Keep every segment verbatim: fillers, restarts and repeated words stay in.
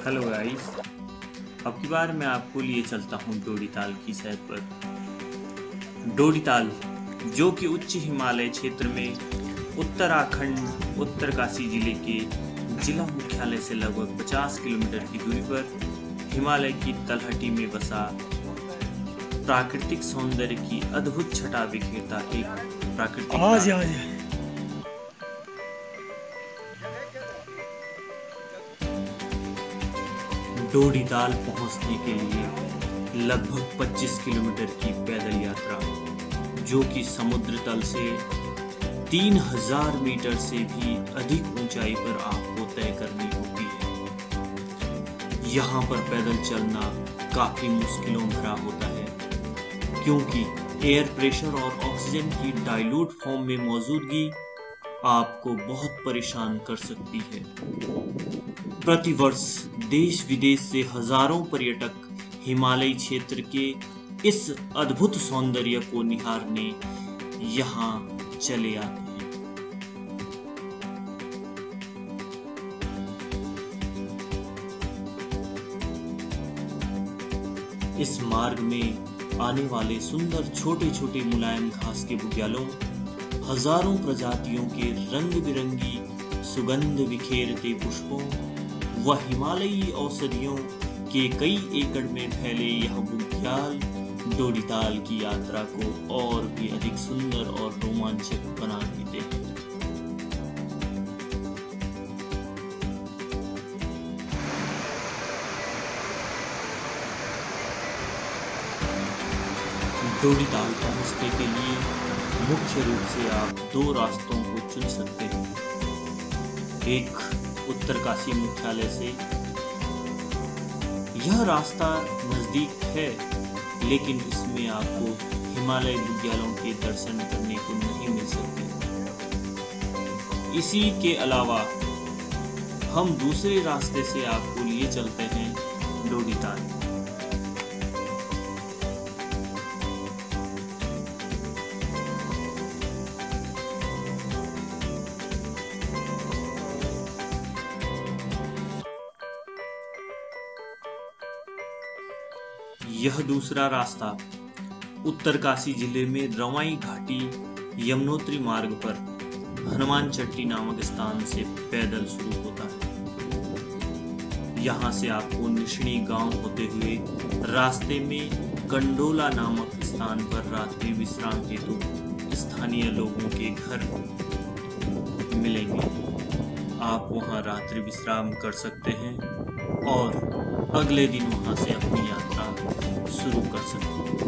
Hello guys. अब की बार मैं आपको लिए चलता हूँ डोडीताल की सैर पर। डोडीताल जो कि उच्च हिमालय क्षेत्र में उत्तराखंड उत्तरकाशी जिले के जिला मुख्यालय से लगभग पचास किलोमीटर की दूरी पर हिमालय की तलहटी में बसा प्राकृतिक सौंदर्य की अद्भुत छटा बिखेरता एक प्राकृतिक आज राज आज है। डोडीताल पहुंचने के लिए लगभग पच्चीस किलोमीटर की पैदल यात्रा, जो कि समुद्र तल से तीन हज़ार मीटर से भी अधिक ऊंचाई पर आपको तय करनी होती है। यहाँ पर पैदल चलना काफी मुश्किलों भरा होता है, क्योंकि एयर प्रेशर और ऑक्सीजन की डाइल्यूट फॉर्म में मौजूदगी आपको बहुत परेशान कर सकती है। प्रतिवर्ष देश विदेश से हजारों पर्यटक हिमालयी क्षेत्र के इस अद्भुत सौंदर्य को निहारने यहाँ चले आते हैं। इस मार्ग में आने वाले सुंदर छोटे छोटे मुलायम घास के बुग्यालों, हजारों प्रजातियों के रंग बिरंगी सुगंध बिखेरते पुष्पों व हिमालयी औषधियों के कई एकड़ में फैले यह बुग्याल डोडीताल की यात्रा को और भी अधिक सुंदर और रोमांचक बना देते हैं। डोडीताल पहुंचने के लिए मुख्य रूप से आप दो रास्तों को चुन सकते हैं। एक उत्तरकाशी मुख्यालय से। यह रास्ता नजदीक है, लेकिन इसमें आपको हिमालय बुग्यालों के दर्शन करने को नहीं मिल सकते। इसी के अलावा हम दूसरे रास्ते से आपको लिए चलते हैं डोडीताल। यह दूसरा रास्ता उत्तरकाशी जिले में रवाई घाटी यमुनोत्री मार्ग पर हनुमान चट्टी नामक स्थान से पैदल शुरू होता है। यहाँ से आपको निशनी गांव होते हुए रास्ते में कंडोला नामक स्थान पर रात्रि विश्राम हेतु स्थानीय लोगों के घर मिलेंगे। आप वहाँ रात्रि विश्राम कर सकते हैं और अगले दिन वहाँ से अपनी यात्रा शुरू कर सकते हैं।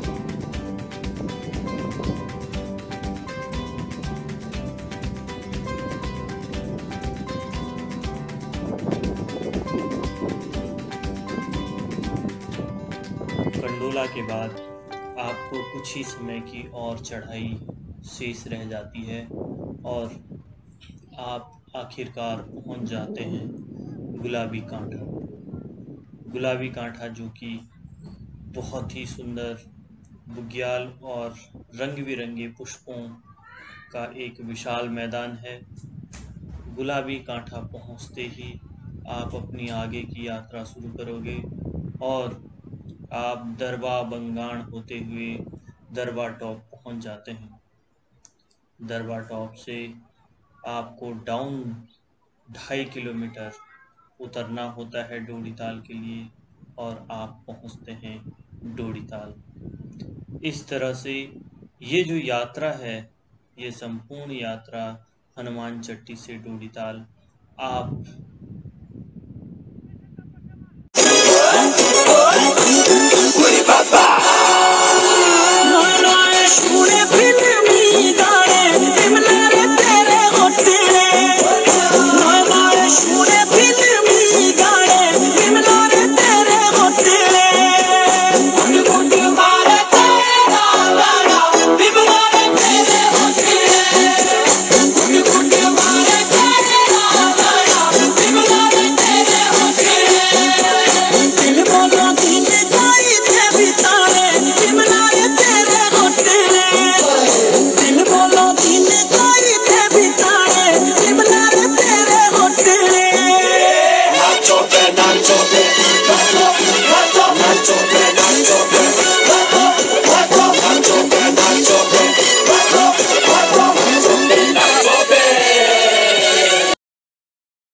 कंडोला के बाद आपको कुछ ही समय की और चढ़ाई शेष रह जाती है और आप आखिरकार पहुंच जाते हैं गुलाबी कांठा। गुलाबी कांठा जो कि बहुत ही सुंदर बुग्याल और रंग बिरंगे पुष्पों का एक विशाल मैदान है। गुलाबी कांठा पहुंचते ही आप अपनी आगे की यात्रा शुरू करोगे और आप दरबा बंगाण होते हुए दरबा टॉप पहुंच जाते हैं। दरबा टॉप से आपको डाउन ढाई किलोमीटर उतरना होता है डोडीताल के लिए और आप पहुंचते हैं डोडीताल। इस तरह से ये जो यात्रा है, ये संपूर्ण यात्रा हनुमान चट्टी से डोडीताल आप